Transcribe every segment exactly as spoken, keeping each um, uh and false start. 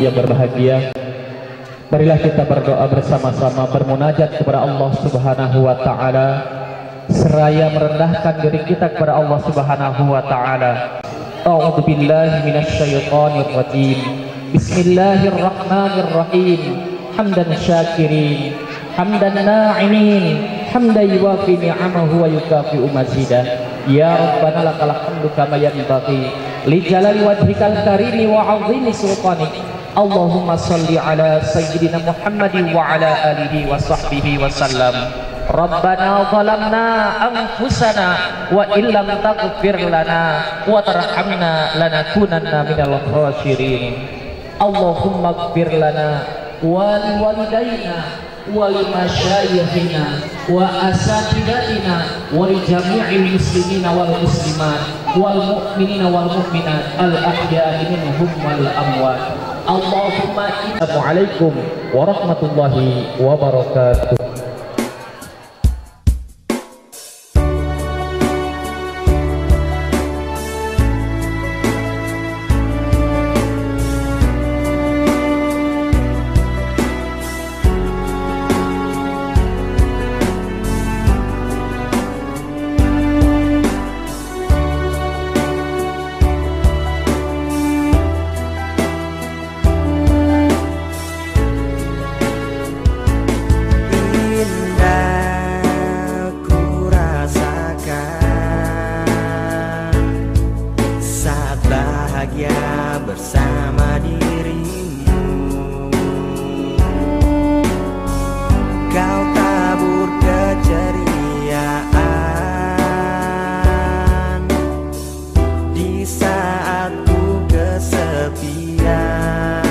yang berbahagia, marilah kita berdoa bersama-sama, bermunajat kepada Allah Subhanahu wa taala seraya merendahkan diri kita kepada Allah Subhanahu wa taala. A'udzu billahi minasyaitonir rajim. Bismillahirrahmanirrahim. Hamdan syakirin, hamdan na'imin, hamdan yuwafi ni'amahu wa yukafi'u mazidah. Ya Rabbana lakal hamdu kama yanbaghi li jalali wajhikal karimi wa 'azimi sultanik. Allahumma shalli ala sayyidina Muhammadin wa ala alihi wa sahbihi wa sallam. Rabbana zalamna anfusana wa illam taghfir lana wa tarhamna lanakunanna minal khasirin. Allahumma ighfir lana wa liwalidayna wa limasyayikhina wa asatidatina wa li jami'il muslimina wal muslimat wal mu'minina wal mu'minat al ahya'i minhum wal amwat. Allahumma Assalamualaikum warahmatullahi wabarakatuh. Bersama dirimu, kau tabur keceriaan di saat ku kesepian.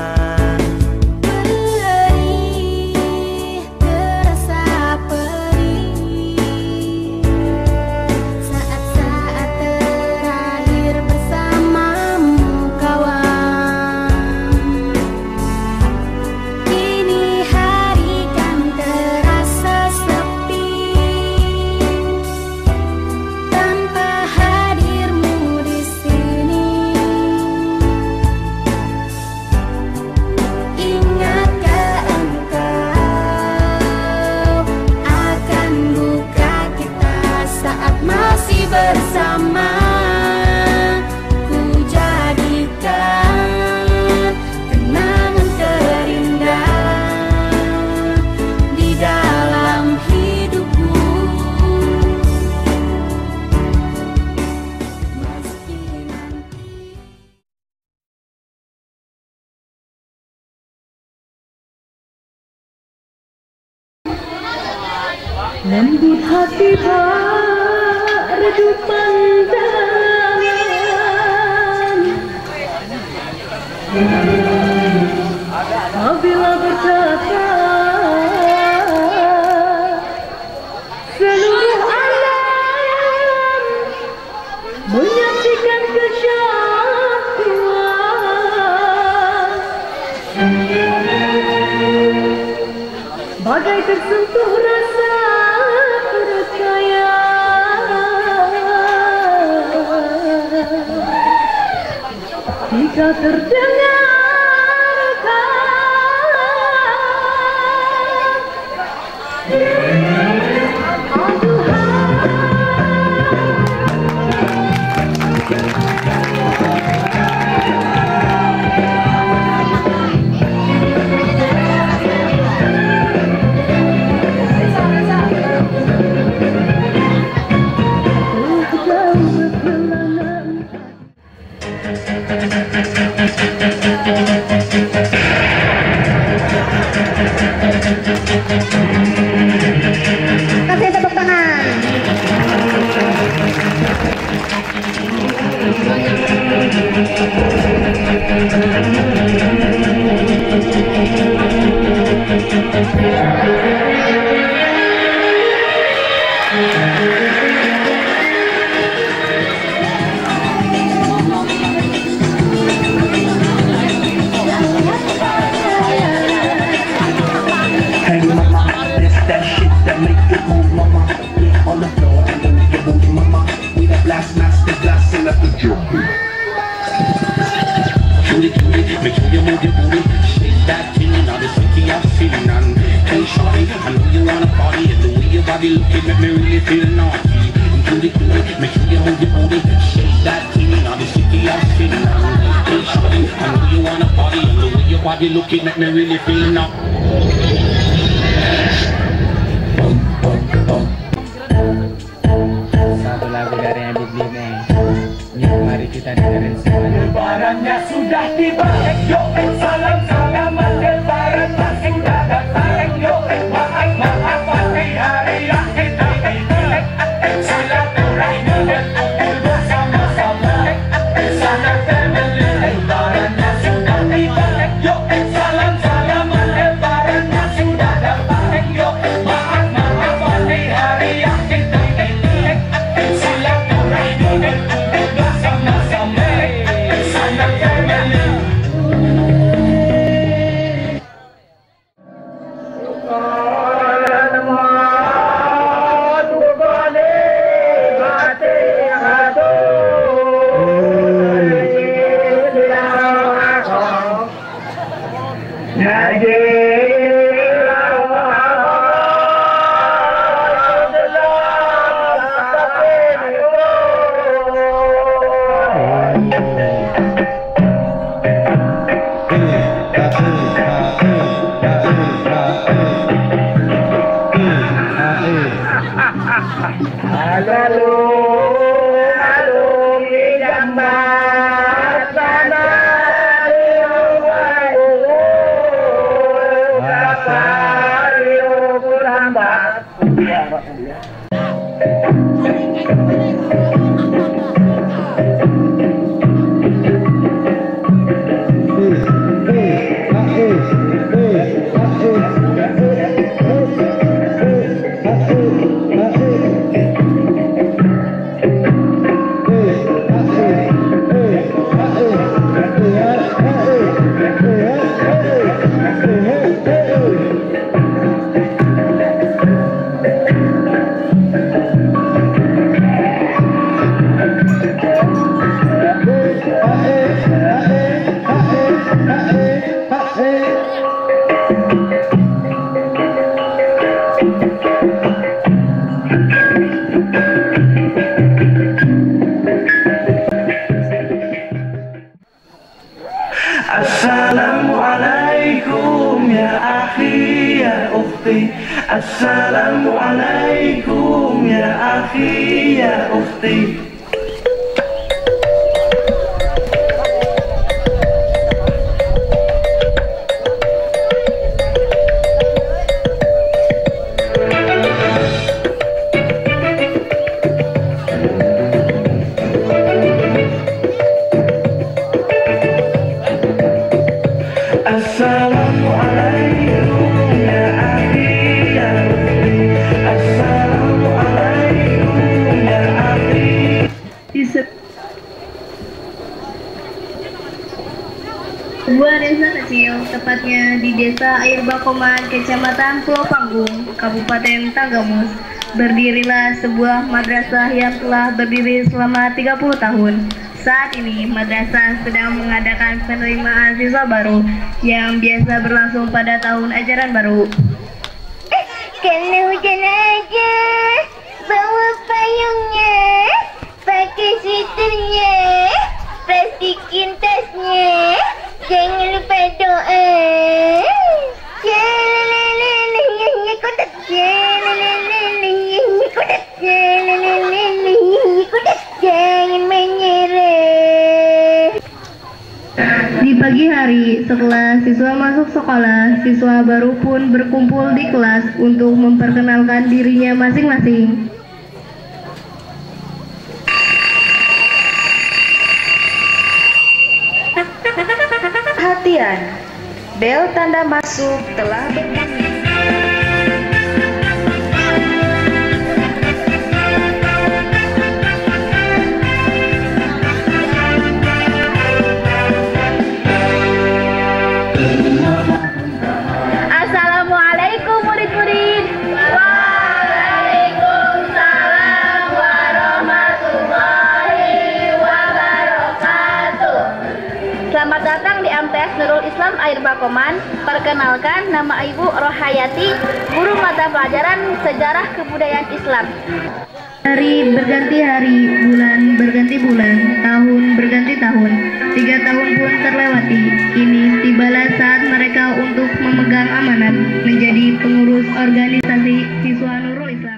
Perih terasa perih saat-saat terakhir bersamamu. Kini hari kan terasa sepi tanpa hadirmu di sini. Ingatkah engkau akan duka kita saat masih bersama? Lembut hati redup pandangan, apabila berkata seluruh alam menyaksikan kesyahduan, bagai tersentuh rasa jika terdengar kasih tepuk tangan. Last master blast and left the jungle. that thing, all the city I spin. Hey, shawty, I know you wanna party, and the way your body looking make me really feel now. Satu lagu dari Habib Lime. Yuk mari kita dengerin semuanya. Lebarannya sudah tiba, yuk salam salaman lebaran masing datang, yuk maaf maafan di hari yang kita ini. Silaturahmi dan kumpul bersama-sama, sana family. Lebarannya sudah tiba, yuk salam salaman lebaran masing datang, yuk maaf maafan di hari yang kita ini. Silaturahmi dan kumpul bersama-sama, sana family. Assalamualaikum ya akhi ya ukhti. Assalamualaikum ya akhi ya ukhti. Assalamualaikum ya akhi ya ukhti. Assalamualaikum ya akhi. Di sebuah desa kecil, tepatnya di desa Air Bakoman, Kecamatan Pulau Panggung, Kabupaten Tanggamus, berdirilah sebuah madrasah yang telah berdiri selama tiga puluh tahun. Saat ini, madrasah sedang mengadakan penerimaan siswa baru yang biasa berlangsung pada tahun ajaran baru. Eh, kalau hujan aja, bawa payungnya, pakai sweaternya, plastikin tasnya, jangan lupa doa. Jalalalalalala, kotak, jalalalalalala, kotak, jalalalalalala, kotak, jangan menyerah. Di pagi hari, setelah siswa masuk sekolah, siswa baru pun berkumpul di kelas untuk memperkenalkan dirinya masing-masing. Perhatian, bel tanda masuk telah berbunyi. Assalamualaikum murid-murid. Waalaikumsalam warahmatullahi wabarakatuh. Selamat datang di M T S Nurul Islam Islam Air Bakoman. Perkenalkan, nama Ibu Rohayati, guru mata pelajaran Sejarah Kebudayaan Islam. Hari berganti hari, bulan berganti bulan, tahun berganti tahun. Tiga tahun pun terlewati. Kini tibalah saat mereka untuk memegang amanat menjadi pengurus organisasi Siswa Nurul Islam.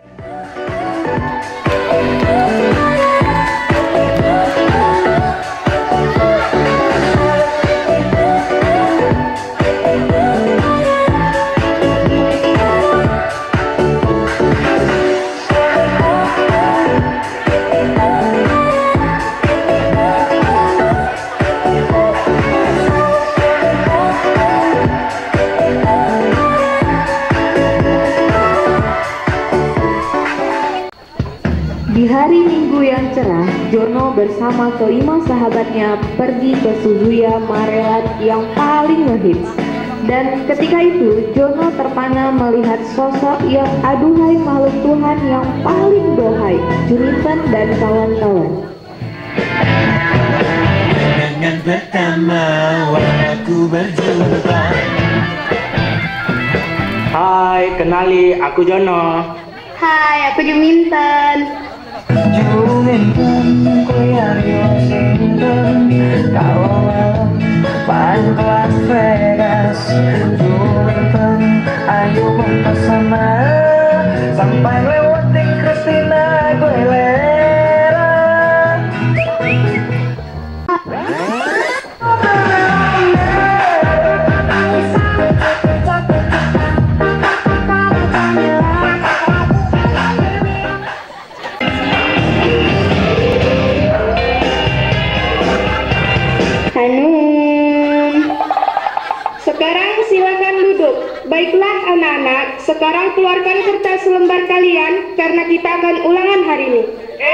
Di hari Minggu yang cerah, Jono bersama kelima sahabatnya pergi ke Suzuya Marelat yang paling ngehits. Dan ketika itu, Jono terpana melihat sosok yang aduhai makhluk Tuhan yang paling dohai, Junipen dan kawan-kawan. Dengan pertama aku berjumpa. Hai, kenali, aku Jono. Hai, aku Juminten. Juminten kuliah di Washington, kalau malam main ke Las Vegas. Juminten ayo mempesona sampai lewatin Christina Aguilera. Hanum. Sekarang silakan duduk. Baiklah anak-anak, sekarang keluarkan kertas lembar kalian karena kita akan ulangan hari ini.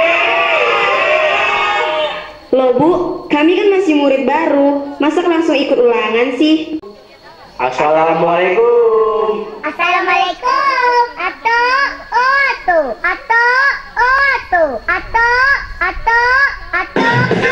Loh Bu, kami kan masih murid baru, masa langsung ikut ulangan sih? Assalamualaikum. Assalamualaikum. Ato, oh ato, ato, oh ato, ato, ato, ato,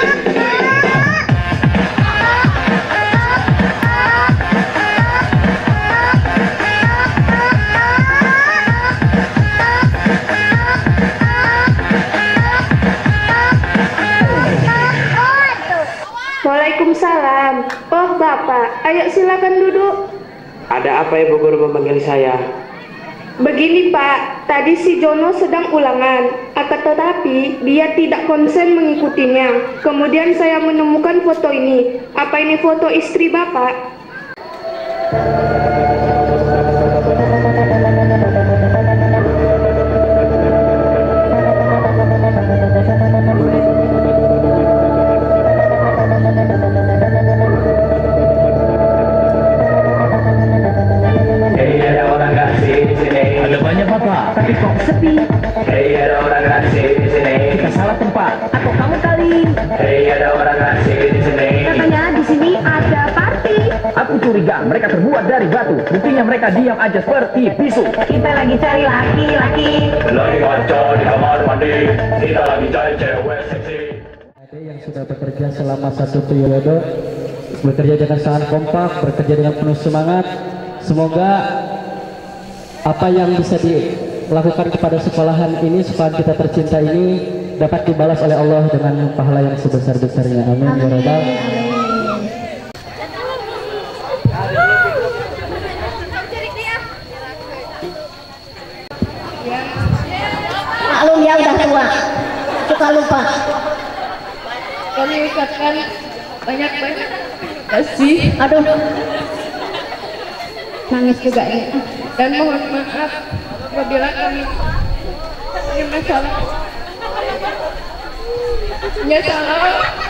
Waalaikumsalam. Oh Bapak, ayo silakan duduk. Ada apa Ibu Guru memanggil saya? Begini Pak, tadi si Jono sedang ulangan, akan tetapi dia tidak konsen mengikutinya. Kemudian saya menemukan foto ini. Apa ini foto istri Bapak? Tapi kok sepi? Hei, ada orang asing di sini. Kita salah tempat. Atau kamu kali? Hei, ada orang asing di sini. Katanya di sini ada party. Aku curiga mereka terbuat dari batu. Buktinya mereka diam aja seperti bisu. Kita lagi cari laki-laki. Lagi ngaca di kamar mandi. Kita lagi cari cewek seksi. Ada yang sudah bekerja selama satu periode, bekerja dengan sangat kompak, bekerja dengan penuh semangat. Semoga apa yang bisa dilakukan kepada sekolahan ini, sekolahan kita tercinta ini, dapat dibalas oleh Allah dengan pahala yang sebesar-besarnya. Amin ya rabbal. maklum ya udah tua, suka lupa. Kami ucapkan banyak-banyak kasih. Aduh, Nangis juga ini. Dan mohon maaf apabila kami punya masalah. Ya salah.